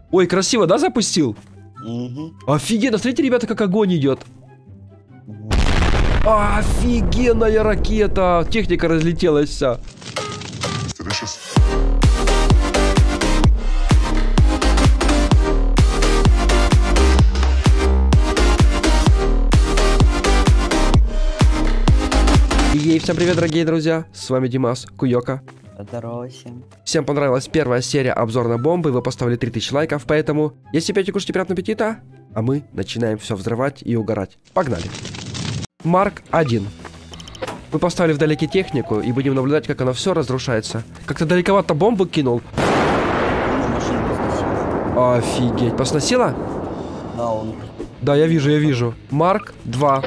Ой, красиво, да, запустил? Угу. Офигенно, смотрите, ребята, как огонь идет. Офигенная ракета. Техника разлетелась вся. Ей, всем привет, дорогие друзья. С вами Димас, Куёка. Здорово всем. Всем понравилась первая серия обзор на бомбы. Вы поставили 3000 лайков, поэтому если пьете, кушайте, приятного аппетита. А мы начинаем все взрывать и угорать. Погнали. Марк 1. Мы поставили вдалеке технику и будем наблюдать, как она все разрушается. Как-то далековато бомбу кинул. Офигеть. Посносила? Да, он. Да, я вижу. Марк 2.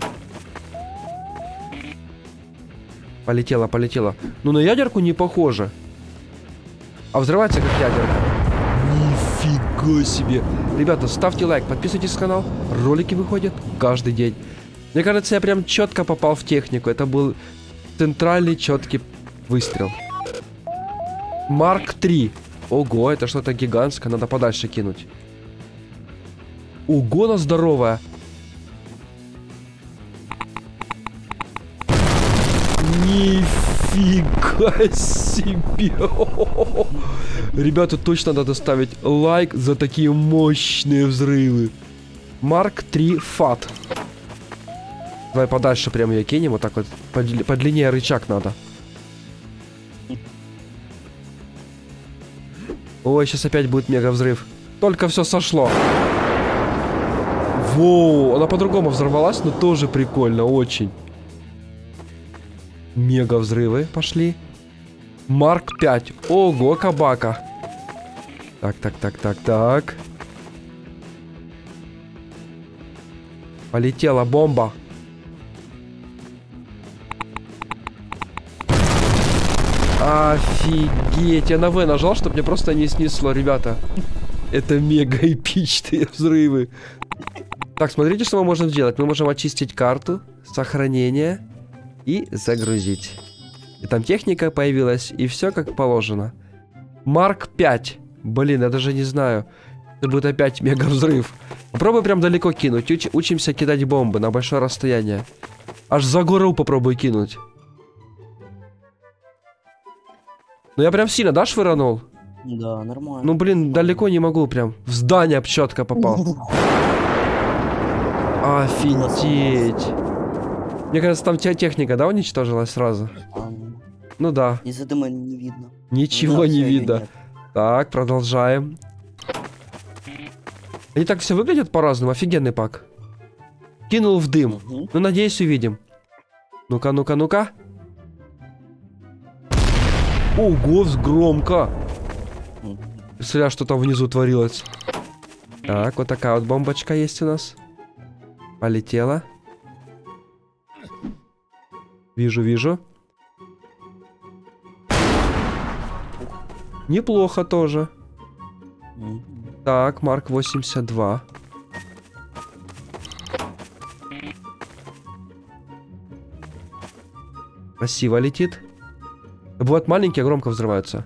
Полетела. Ну, на ядерку не похоже. А взрывается как ядерка. Нифига себе. Ребята, ставьте лайк, подписывайтесь на канал. Ролики выходят каждый день. Мне кажется, я прям четко попал в технику. Это был центральный четкий выстрел. Марк 3. Ого, это что-то гигантское. Надо подальше кинуть. Ого, она здоровая. Нифига себе. Ребята, точно надо ставить лайк за такие мощные взрывы. Марк 3 фат. Давай подальше прямо ее кинем. Вот так вот. Подлиннее рычаг надо. Ой, сейчас опять будет мега взрыв. Только все сошло. Воу, она по-другому взорвалась, но тоже прикольно, очень. Мега взрывы пошли. Марк 5. Ого, кабака. Так. Полетела бомба. Офигеть. Я на В нажал, чтобы мне просто не снесло, ребята. Это мега эпичные взрывы. Так, смотрите, что мы можем сделать. Мы можем очистить карту, сохранение и загрузить. И там техника появилась, и все как положено. Марк 5. Блин, я даже не знаю. Это будет опять мега взрыв. Попробуй прям далеко кинуть. Учимся кидать бомбы на большое расстояние. Аж за гору попробуй кинуть. Ну я прям сильно, да, швырнул? Да, нормально. Ну блин, далеко не могу прям. В здание четко попал. Офигеть. Мне кажется, там техника, да, уничтожилась сразу? Ну да. Из-за дыма не видно. Ничего не видно. Так, продолжаем. Они так все выглядят по-разному. Офигенный пак. Кинул в дым. Ну, надеюсь, увидим. Ну-ка. Ого, громко. Представляю, что там внизу творилось. Так, вот такая вот бомбочка есть у нас. Полетела. Вижу. Неплохо тоже. Так, Марк 82. Красиво летит. Бывают маленькие, громко взрываются.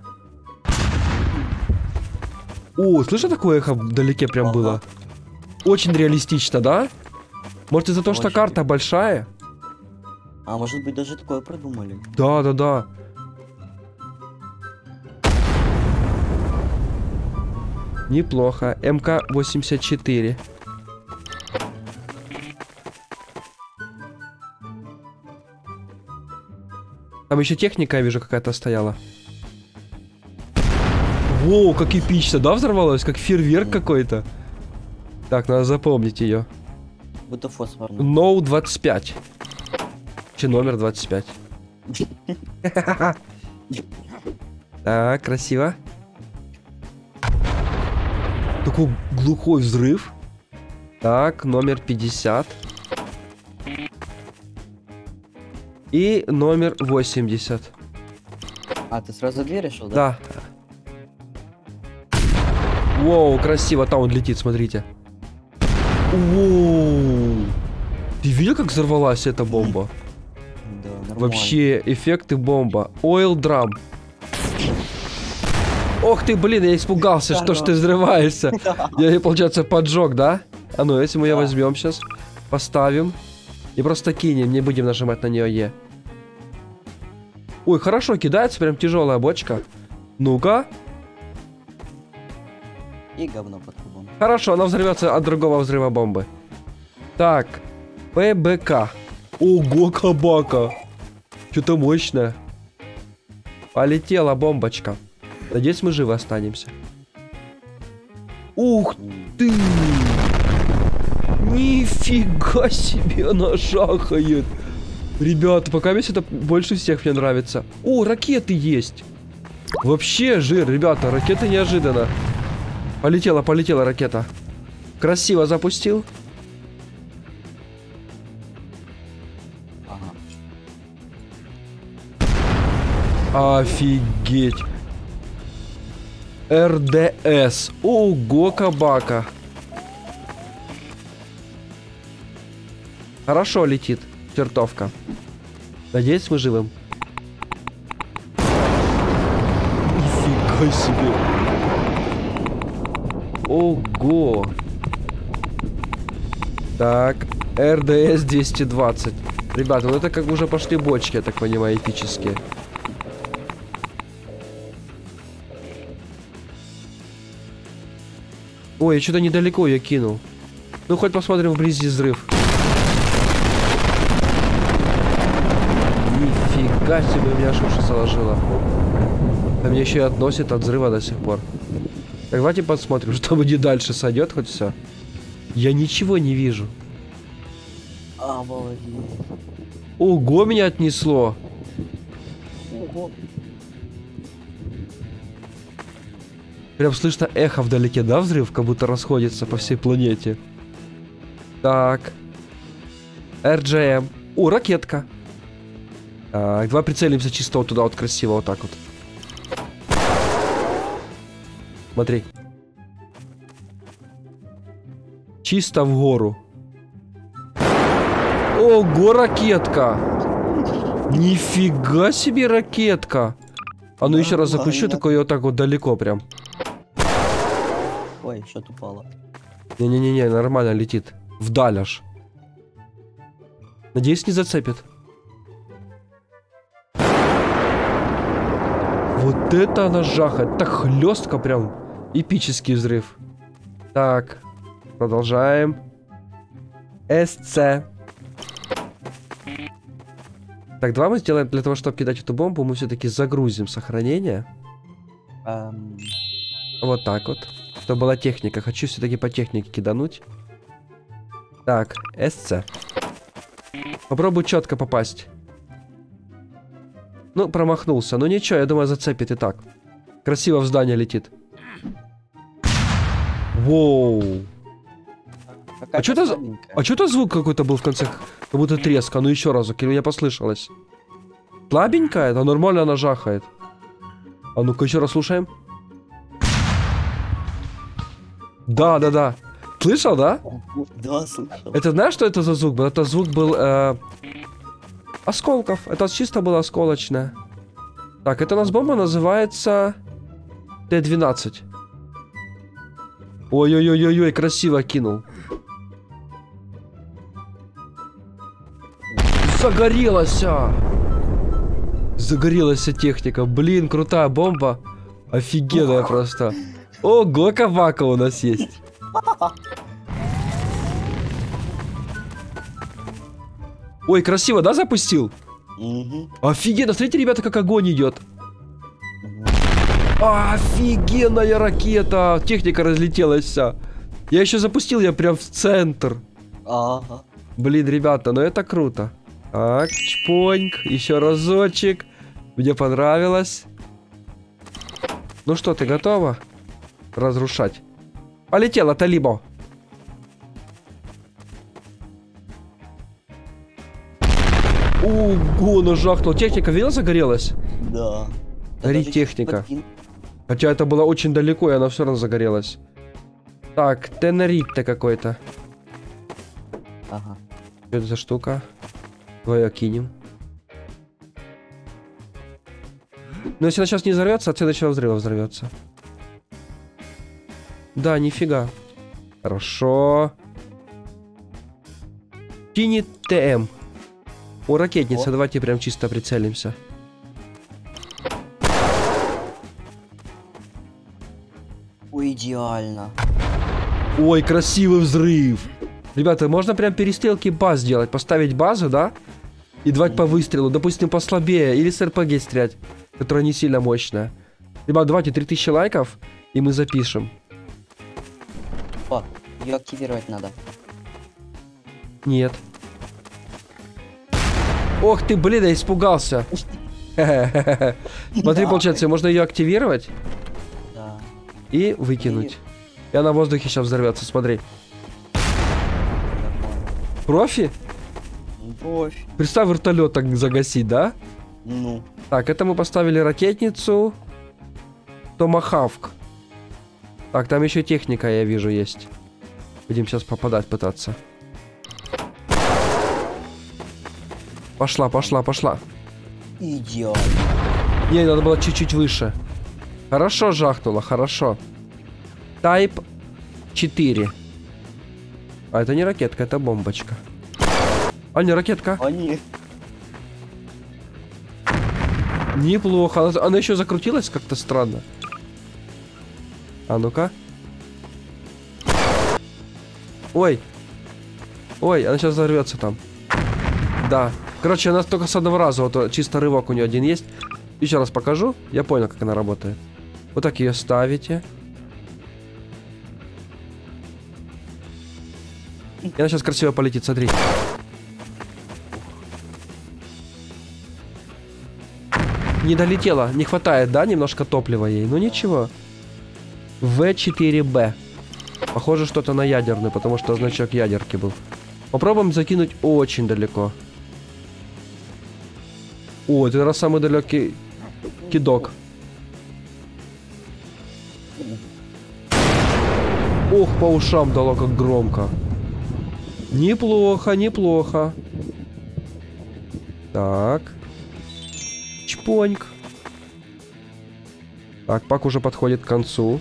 О, слышишь, такое эхо вдалеке прям было? Очень реалистично, да? Может, из-за того, что карта большая? А может быть, даже такое продумали? Да. Неплохо. МК-84. Там еще техника, я вижу, какая-то стояла. Воу, как эпично, да, взорвалось? Как фейерверк какой-то. Так, надо запомнить ее. Будто фосфорный. Ноу 25. Че номер 25? Так, красиво. Такой глухой взрыв. Так, номер 50. И номер 80. А, ты сразу дверь решил, да? Да. Воу, красиво, там он летит, смотрите. Воу. Ты видел, как взорвалась эта бомба? Да, нормально. Вообще, эффекты бомба. Oil Drum. Ох ты, блин, я испугался, что ж ты взрываешься. Я, получается, поджег, да? А ну, если мы ее возьмем сейчас, поставим и просто кинем, не будем нажимать на нее Е. Ой, хорошо, кидается, прям тяжелая бочка. Ну-ка. И говно под кубом. Хорошо, она взорвется от другого взрыва бомбы. Так, ПБК. Ого, кабака. Что-то мощное. Полетела бомбочка. Надеюсь, мы живы останемся. Ух ты! Нифига себе она жахает. Ребята, пока весь это больше всех мне нравится. О, ракеты есть. Вообще жир, ребята, ракеты неожиданно. Полетела, полетела ракета. Красиво запустил. Ага. Офигеть. РДС. Ого, кабака. Хорошо летит чертовка. Надеюсь, мы живым. Нифига себе. Ого. Так, РДС 220. Ребята, ну это как бы уже пошли бочки, я так понимаю, эпические. Ой, я что-то недалеко ее кинул. Ну, хоть посмотрим вблизи взрыв. Нифига себе, у меня аж уши заложило. А меня еще и относит от взрыва до сих пор. Так, давайте посмотрим, что будет дальше. Сойдет хоть все? Я ничего не вижу. Обалдеть. Ого, меня отнесло. Ого. Прям слышно эхо вдалеке, да, взрыв? Как будто расходится по всей планете. Так. РДМ. О, ракетка. Так, давай прицелимся чисто вот туда, вот красиво, вот так вот. Смотри. Чисто в гору. Ого, ракетка. Нифига себе ракетка. А ну еще раз запущу, такой вот так вот далеко прям. Ой, что-то упало. Не-не-не, нормально летит. Вдаль аж. Надеюсь, не зацепит. Вот это она жахает. Так хлестко прям. Эпический взрыв. Так. Продолжаем. СЦ. Так, давай мы сделаем, для того, чтобы кидать эту бомбу, мы все-таки загрузим сохранение. Вот так вот. Чтобы была техника. Хочу все-таки по технике кидануть. Так, СЦ. Попробуй четко попасть. Ну, промахнулся. Ну ничего, я думаю, зацепит и так. Красиво в здание летит. Воу. А что-то звук какой-то был в конце? Как будто треска. Ну еще разок, или мне послышалось? Слабенькая? Это нормально она жахает. А ну-ка еще раз слушаем. Да, да, да. Слышал, да? Да, слышал. Это знаешь, что это за звук был? Это звук был осколков. Это чисто было осколочное. Так, это у нас бомба называется Т-12. Ой-ой-ой-ой, красиво кинул. Загорелась! Загорелась техника. Блин, крутая бомба. Офигенная просто. Ого, кабака у нас есть. Ой, красиво, да, запустил? Угу. Офигенно, смотрите, ребята, как огонь идет. Офигенная ракета. Техника разлетелась вся. Я еще запустил, я прям в центр. Ага. Блин, ребята, ну это круто. Так, чпоньк, еще разочек. Мне понравилось. Ну что, ты готова разрушать? Полетела, Талибо. Ого, ну жахнул. Техника, видел, загорелась? Да. Горит техника. Хотя это было очень далеко, и она все равно загорелась. Так, Тенеритте какой-то. Ага. Что это за штука? Давай кинем. Но если она сейчас не взорвется, от следующего взрыва взорвется. Да, нифига. Хорошо. Тини ТМ. О, ракетница, О. давайте прям чисто прицелимся. Ой, идеально. Ой, красивый взрыв. Ребята, можно прям перестрелки баз сделать. Поставить базу, да? И давать по выстрелу. Допустим, послабее. Или с РПГ стрелять, которая не сильно мощная. Ребят, давайте 3000 лайков, и мы запишем. О, ее активировать надо. Нет. Ох ты, блин, я испугался. Смотри, получается, можно ее активировать Да. и выкинуть. И она в воздухе сейчас взорвется, смотри. Нормально. Профи? Профи. Представь, вертолет так загасить, да? Ну. Так, это мы поставили ракетницу. Томахавк. Так, там еще техника, я вижу, есть. Будем сейчас попадать пытаться. Пошла, пошла, пошла. Идеально. Не, надо было чуть-чуть выше. Хорошо жахнуло, хорошо. Type 4. А это не ракетка, это бомбочка. А, не ракетка. Они. Неплохо. Она еще закрутилась как-то странно. А ну-ка. Ой. Ой, она сейчас взорвется там. Да. Короче, она только с одного раза. Вот чисто рывок у нее один есть. Еще раз покажу. Я понял, как она работает. Вот так ее ставите. И она сейчас красиво полетит, смотри. Не долетела. Не хватает, да, немножко топлива ей. Ну ничего. В4Б. Похоже, что-то на ядерный, потому что значок ядерки был. Попробуем закинуть очень далеко. О, это раз самый далекий кидок. Ох, по ушам дало как громко. Неплохо, неплохо. Так. Чпоньк. Так, пак уже подходит к концу.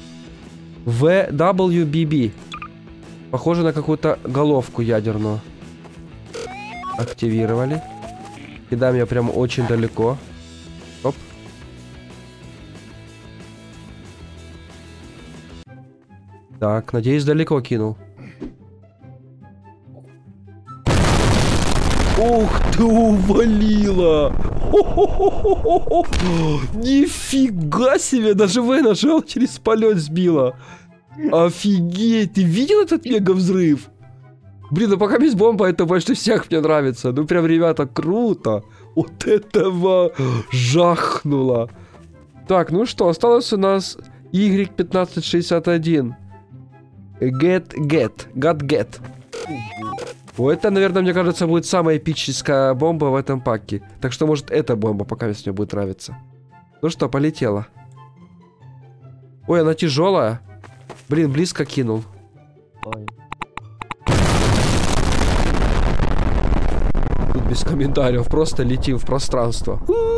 WBB. Похоже на какую-то головку ядерную. Активировали. Кидаем ее прям очень далеко. Оп. Так, надеюсь, далеко кинул. Ух ты, увалила! Нифига себе! Даже В нажал, через полет сбила. Офигеть! Ты видел этот мега взрыв? Блин, ну пока без бомба, это больше всех мне нравится. Ну прям, ребята, круто. Вот этого жахнуло. Так, ну что, осталось у нас Y1561. Get. О, это, наверное, мне кажется, будет самая эпическая бомба в этом паке. Так что, может, эта бомба пока мне будет нравиться. Ну что, полетела. Ой, она тяжелая. Блин, близко кинул. Ой. Тут без комментариев, просто летим в пространство.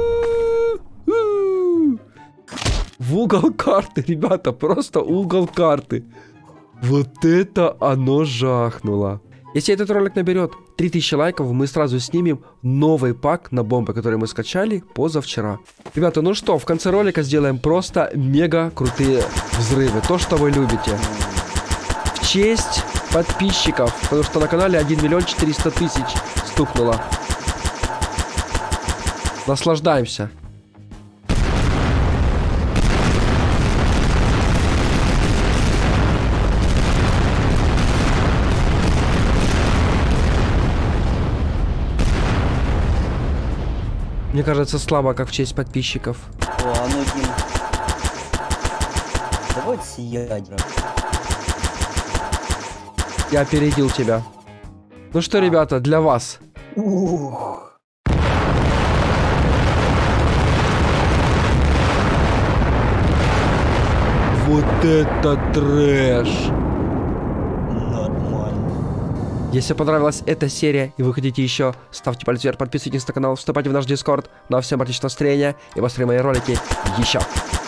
В угол карты, ребята, просто угол карты. Вот это оно жахнуло. Если этот ролик наберет 3000 лайков, мы сразу снимем новый пак на бомбы, который мы скачали позавчера. Ребята, ну что, в конце ролика сделаем просто мега крутые взрывы. То, что вы любите. В честь подписчиков, потому что на канале 1 400 000 стукнуло. Наслаждаемся. Мне кажется, слабо, как в честь подписчиков. О, а ну, Дим. Давайте с ядра. Я опередил тебя. Ну что, ребята, для вас. Ух. Вот это трэш. Нормально. Если понравилась эта серия и вы хотите еще, ставьте палец вверх, подписывайтесь на канал, вступайте в наш Дискорд. Ну а всем отличного настроения и быстрее мои ролики еще.